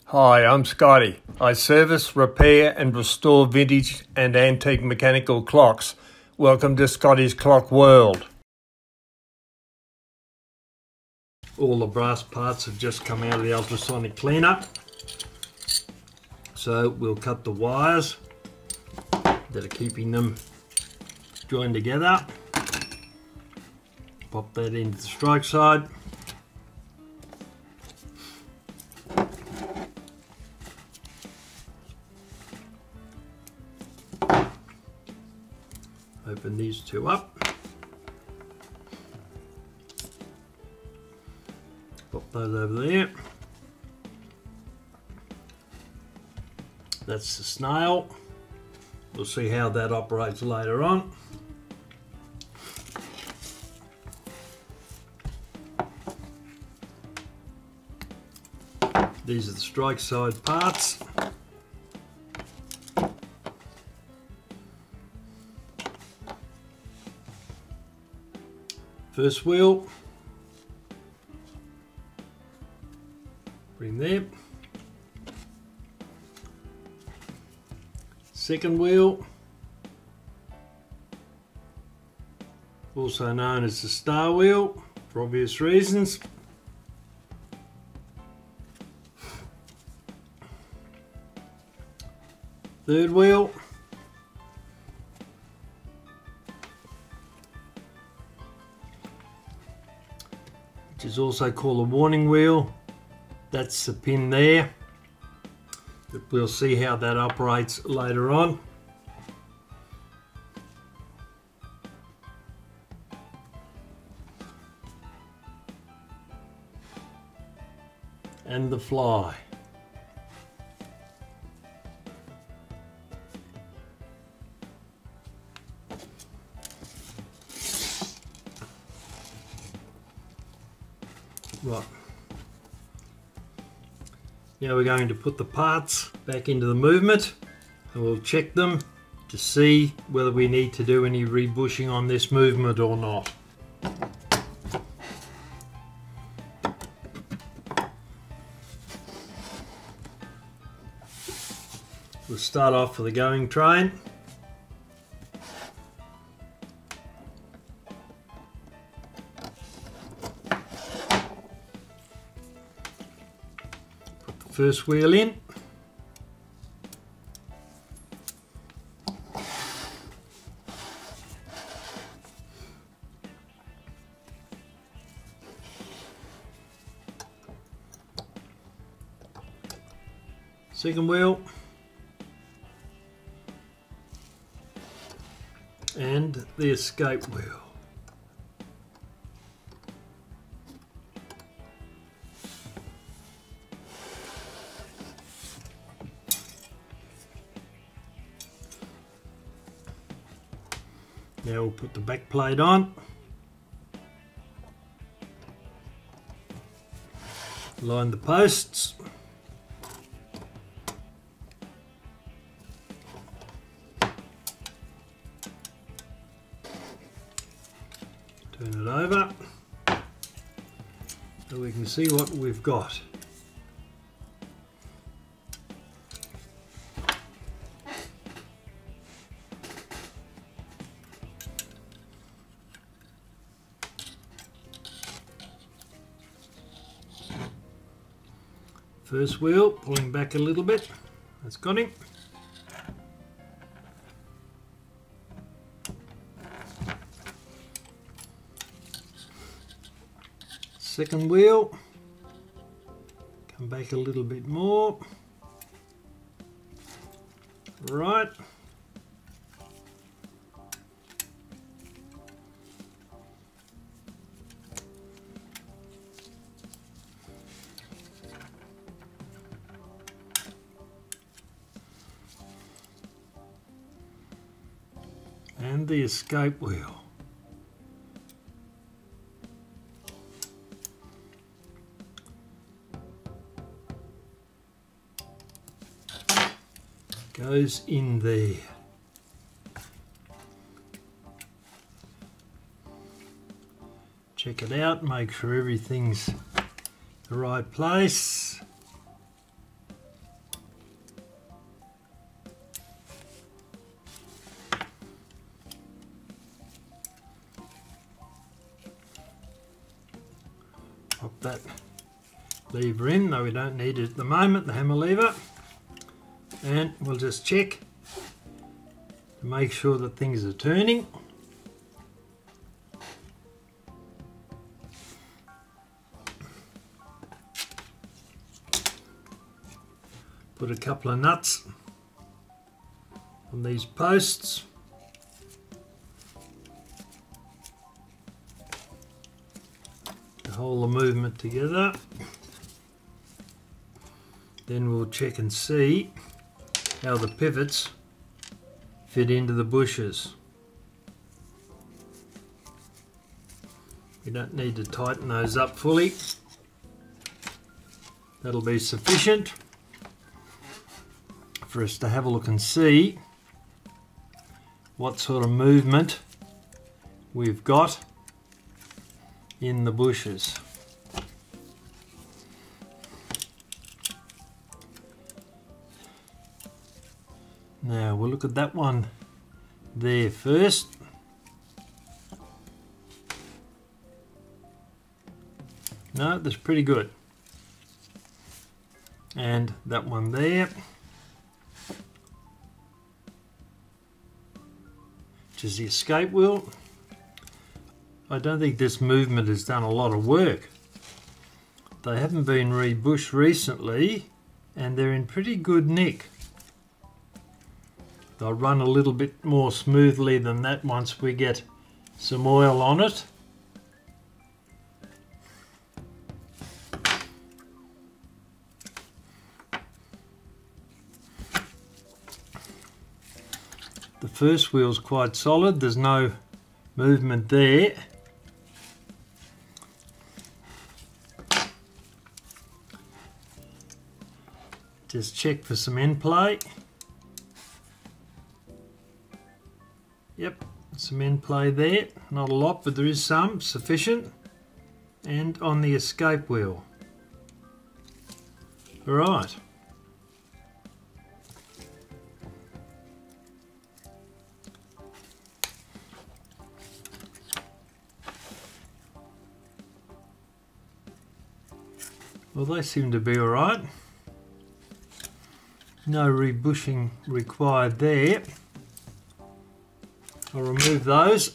Hi, I'm Scotty. I service, repair and restore vintage and antique mechanical clocks. Welcome to Scotties Clock World. All the brass parts have just come out of the ultrasonic cleanup. So we'll cut the wires that are keeping them joined together. Pop that into the strike side. Open these two up. Pop those over there. That's the snail. We'll see how that operates later on. These are the strike side parts. First wheel, bring there. Second wheel, also known as the star wheel for obvious reasons. Third wheel, which is also called a warning wheel. That's the pin there, but we'll see how that operates later on. And the fly. Right, now we're going to put the parts back into the movement and we'll check them to see whether we need to do any rebushing on this movement or not. We'll start off with the going train. First wheel in. Second wheel. And the escape wheel. Now we'll put the back plate on. Line the posts. Turn it over so we can see what we've got. First wheel, pulling back a little bit, that's got him. Second wheel, come back a little bit more. Right. And the escape wheel. Goes in there. Check it out, make sure everything's the right place. that lever in, though we don't need it at the moment, the hammer lever. And we'll just check to make sure that things are turning. Put a couple of nuts on these posts. To hold the movement together. Then we'll check and see how the pivots fit into the bushes. We don't need to tighten those up fully. That'll be sufficient for us to have a look and see what sort of movement we've got in the bushes. Now we'll look at that one there first. No, that's pretty good. And that one there, which is the escape wheel. I don't think this movement has done a lot of work. They haven't been rebushed recently and they're in pretty good nick. They'll run a little bit more smoothly than that once we get some oil on it. The first wheel's quite solid, there's no movement there. Just check for some end play. Yep, some end play there, not a lot, but there is some, sufficient. And on the escape wheel. Right. Well, they seem to be alright. No rebushing required there. I'll remove those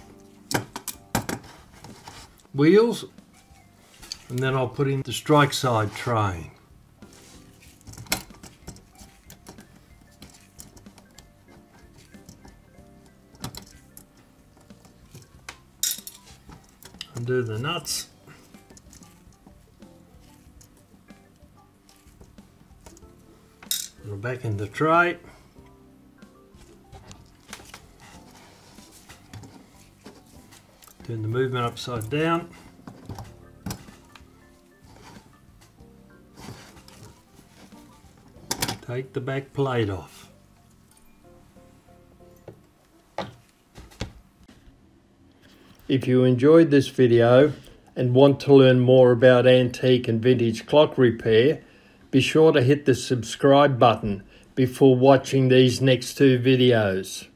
wheels and then I'll put in the strike side train. Undo the nuts. Put it back in the tray. Turn the movement upside down. Take the back plate off. If you enjoyed this video and want to learn more about antique and vintage clock repair, be sure to hit the subscribe button before watching these next two videos.